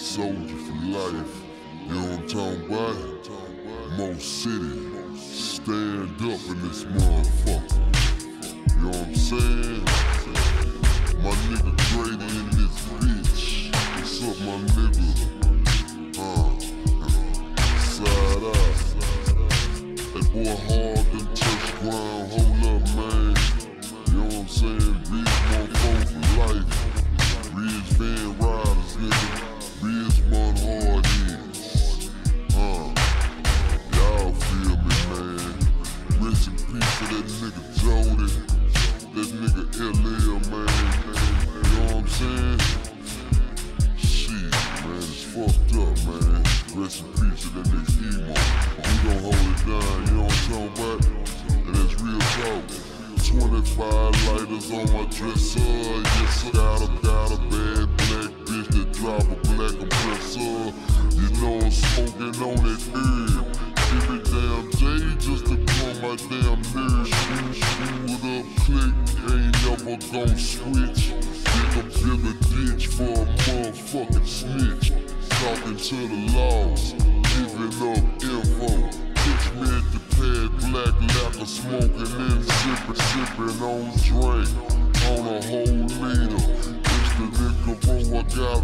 soldier for life. You know what I'm talking about? Mo City, stand up in this motherfucker. You know what I'm saying? My nigga Grady in this bitch. What's up, my nigga? Side out. That boy hard done touch ground. Hold up, man. You know what I'm saying? Ridge motherfucker for life. Ridge van riders, nigga. Ridge mud hard heads. Y'all feel me, man. Rest in peace for that nigga Jody. That nigga LL, man. You know what I'm saying? Shit, man, it's fucked up, man. Rest in peace to that nigga Emo. We gon' hold it down, you know what I'm talking about? And that's real talk. 25 lighters on my dresser. Yes, I got a bad black bitch that drop a black compressor. You know I'm smoking on that herb. Every damn day just to calm my damn nerves. Screw it up, click, ain't never gon' switch. Dig a bigger ditch for a motherfucking snitch. Talking to the laws, giving up info. Catch me at the pad, black lacquer, smoking and sipping on drink. On a whole liter. It's the nigga bro, I got a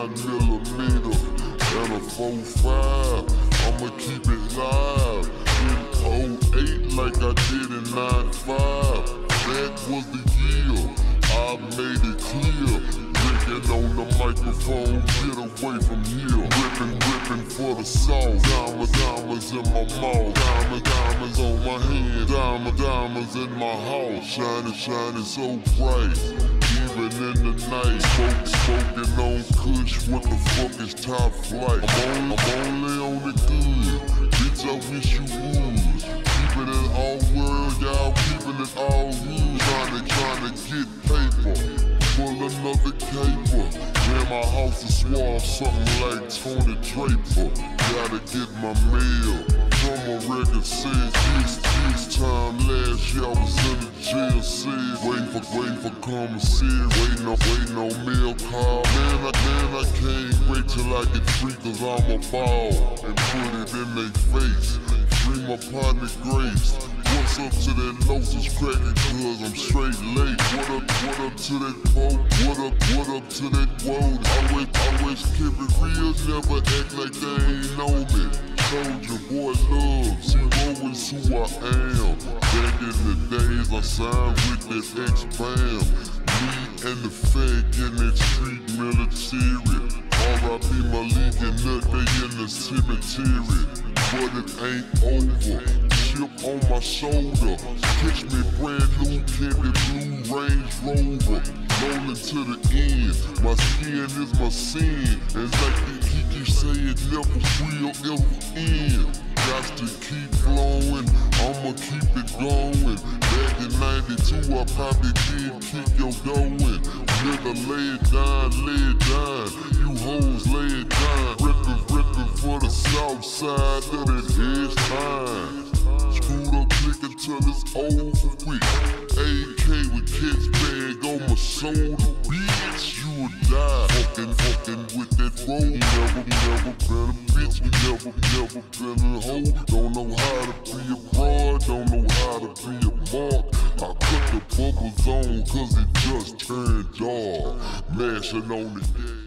9mm and a 4.5. I'ma keep it live in 08 like I did in 95. That was the year I made it clear. Licking on the microphone, get away from here. Ripping for the song. Diamonds in my mouth. Diamonds on my hand. Diamonds in my house. Shining so bright. Even in the night, smoking on kush. What the fuck is top flight? I'm only on the good. Bitch, I wish you would. Keeping it all world, y'all keeping it all good. Trying to get paper. Pull another caper. Man, my house is suave, something like Tony Draper. Gotta get my mail from a record says this time last year I was in the jail cell. Waiting for commissary, waiting on mail call. Man, I can't wait till I get free cause I'm a ball and put it in their face. Free my partner Grace. What's up to that Lotus cracking cause I'm straight late. What up to that folk? What up to that world? Always keep it real, never act like they ain't know me. Soldier boy love, zero is who I am. Back in the days I signed with that X-Bam. Me and the fed in that street military. R.I.P. Malik and Nut, they in the cemetery. But it ain't over. Chip on my shoulder. Catch me brand new candy blue Range Rover. Rolling to the end. My skin is my sin. And like the Kiki say, it never will ever end. Got to keep flowing. I'ma keep it going. Back in 92, I probably did kick your going. Nigga, lay it down. You hoes lay it down. Rippin' for the south side of that edge time. Screwed up click until it's over with. AK with kids bag on my shoulder. Bitch, you would die. Fucking with that road. Never been a bitch. Never been a hoe. Don't know how to be a broad. Don't know how to be a mark. I cut the bubbles on cause it just turned dark. Mashing on the